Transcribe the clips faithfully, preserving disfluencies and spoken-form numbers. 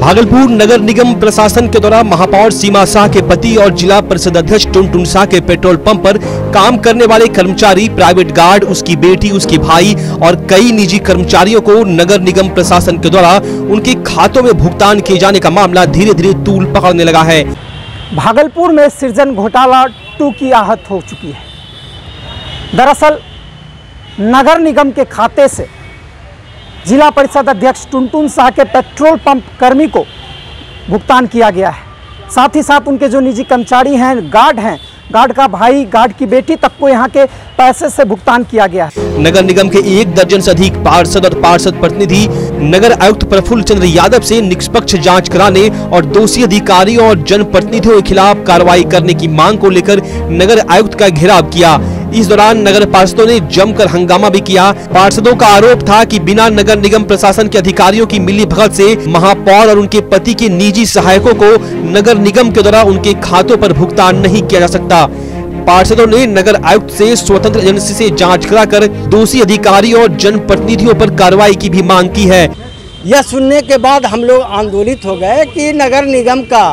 भागलपुर नगर निगम प्रशासन के द्वारा महापौर सीमा शाह के पति और जिला परिषद अध्यक्ष टुनटुन शाह के पेट्रोल पंप पर काम करने वाले कर्मचारी, प्राइवेट गार्ड, उसकी बेटी, उसके भाई और कई निजी कर्मचारियों को नगर निगम प्रशासन के द्वारा उनके खातों में भुगतान किए जाने का मामला धीरे धीरे तूल पकड़ने लगा है। भागलपुर में सृजन घोटाला टू की आहत हो चुकी है। दरअसल नगर निगम के खाते से जिला परिषद अध्यक्ष टुनटुन शाह के पेट्रोल पंप कर्मी को भुगतान किया गया है। साथ ही साथ उनके जो निजी कर्मचारी हैं, गार्ड हैं, गार्ड का भाई, गार्ड की बेटी तक को यहाँ के पैसे से भुगतान किया गया है। नगर निगम के एक दर्जन से अधिक पार्षद और पार्षद प्रतिनिधि नगर आयुक्त प्रफुल्ल चंद्र यादव से निष्पक्ष जांच कराने और दोषी अधिकारियों और जनप्रतिनिधियों के खिलाफ कार्रवाई करने की मांग को लेकर नगर आयुक्त का घेराव किया। इस दौरान नगर पार्षदों ने जमकर हंगामा भी किया। पार्षदों का आरोप था कि बिना नगर निगम प्रशासन के अधिकारियों की मिलीभगत से महापौर और उनके पति के निजी सहायकों को नगर निगम के द्वारा उनके खातों पर भुगतान नहीं किया जा सकता। पार्षदों ने नगर आयुक्त से स्वतंत्र एजेंसी से जांच कराकर दोषी अधिकारियों और जनप्रतिनिधियों पर कार्रवाई की भी मांग की है। यह सुनने के बाद हम लोग आंदोलित हो गए कि नगर निगम का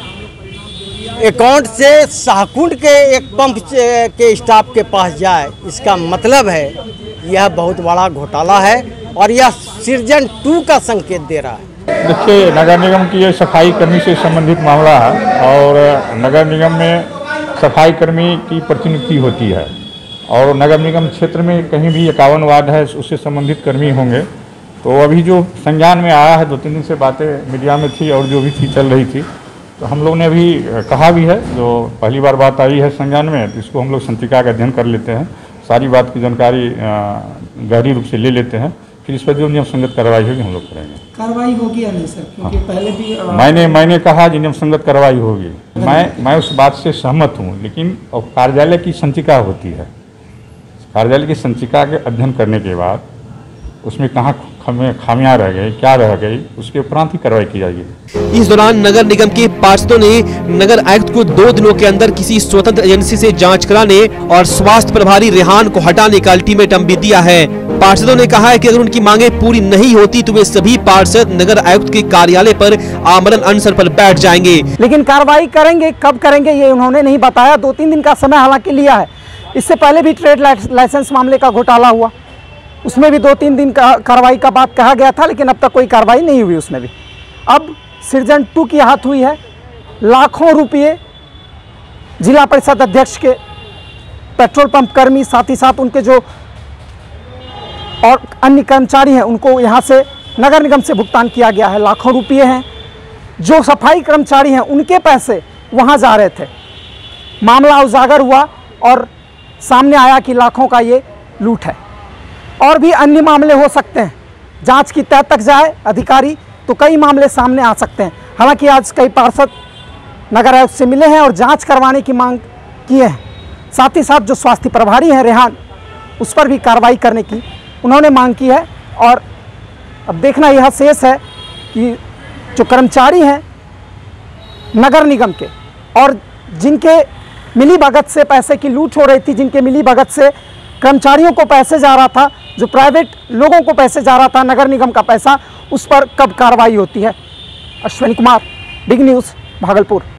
अकाउंट से शाहकुंड के एक पंप के स्टाफ के पास जाए, इसका मतलब है यह बहुत बड़ा घोटाला है और यह सृजन टू का संकेत दे रहा है। देखिए, नगर निगम की ये सफाई कर्मी से संबंधित मामला है और नगर निगम में सफाई कर्मी की प्रतिनियुक्ति होती है और नगर निगम क्षेत्र में कहीं भी इक्यावन वार्ड है, उससे संबंधित कर्मी होंगे। तो अभी जो संज्ञान में आया है, दो तीन दिन से बातें मीडिया में थी और जो भी थी चल रही थी, तो हम लोग ने अभी कहा भी है, जो पहली बार बात आई है संज्ञान में, तो इसको हम लोग संचिका का अध्ययन कर लेते हैं, सारी बात की जानकारी गहरी रूप से ले लेते हैं, फिर इस पर जो नियम संगत कार्रवाई होगी हम लोग करेंगे। कार्रवाई होगी या नहीं सर? क्योंकि हाँ। पहले भी आ... मैंने मैंने कहा कि नियम संगत कार्रवाई होगी। मैं मैं उस बात से सहमत हूँ, लेकिन कार्यालय की संचिका होती है, कार्यालय की संचिका के अध्ययन करने के बाद उसमें कहाँ खामियां रह गई, क्या रह गई, उसके उपरांत ही कार्रवाई की जाएगी। इस दौरान नगर निगम के पार्षदों ने नगर आयुक्त को दो दिनों के अंदर किसी स्वतंत्र एजेंसी से जांच कराने और स्वास्थ्य प्रभारी रेहान को हटाने का अल्टीमेटम भी दिया है। पार्षदों ने कहा है कि अगर उनकी मांगे पूरी नहीं होती तो वे सभी पार्षद नगर आयुक्त के कार्यालय पर आमरण अनशन पर बैठ जाएंगे। लेकिन कार्रवाई करेंगे, कब करेंगे ये उन्होंने नहीं बताया। दो तीन दिन का समय हालांकि लिया है। इससे पहले भी ट्रेड लाइसेंस मामले का घोटाला हुआ, उसमें भी दो तीन दिन का कार्रवाई का बात कहा गया था, लेकिन अब तक कोई कार्रवाई नहीं हुई उसमें भी। अब सृजन टू की आहत हुई है। लाखों रुपये जिला परिषद अध्यक्ष के, पेट्रोल पंप कर्मी, साथ ही साथ उनके जो और अन्य कर्मचारी हैं, उनको यहाँ से नगर निगम से भुगतान किया गया है। लाखों रुपये हैं। जो सफाई कर्मचारी हैं उनके पैसे वहाँ जा रहे थे। मामला उजागर हुआ और सामने आया कि लाखों का ये लूट है। और भी अन्य मामले हो सकते हैं। जांच की तह तक जाए अधिकारी तो कई मामले सामने आ सकते हैं। हालांकि आज कई पार्षद नगर आयुक्त से मिले हैं और जांच करवाने की मांग की है। साथ ही साथ जो स्वास्थ्य प्रभारी हैं रेहान, उस पर भी कार्रवाई करने की उन्होंने मांग की है। और अब देखना यह शेष है कि जो कर्मचारी हैं नगर निगम के और जिनके मिली भगत से पैसे की लूट हो रही थी, जिनके मिली भगत से कर्मचारियों को पैसे जा रहा था, जो प्राइवेट लोगों को पैसे जा रहा था, नगर निगम का पैसा, उस पर कब कार्रवाई होती है। Ashwini Kumar, big news, Bhagalpur.